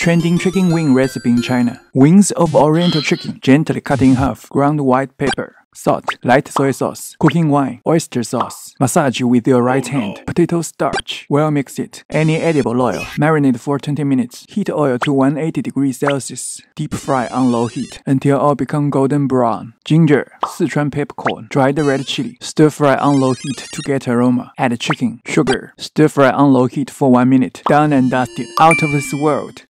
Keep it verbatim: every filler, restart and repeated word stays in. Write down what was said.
Trending chicken wing recipe in China. Wings of oriental chicken, gently cut in half. Ground white pepper. Salt, light soy sauce, cooking wine, oyster sauce. Massage with your right hand. Potato starch. Well mix it. Any edible oil. Marinate for twenty minutes. Heat oil to one hundred eighty degrees Celsius. Deep fry on low heat until all become golden brown. Ginger, Sichuan peppercorn, dried red chili. Stir fry on low heat to get aroma. Add chicken, sugar. Stir fry on low heat for one minute. Done and dusted. Out of this world.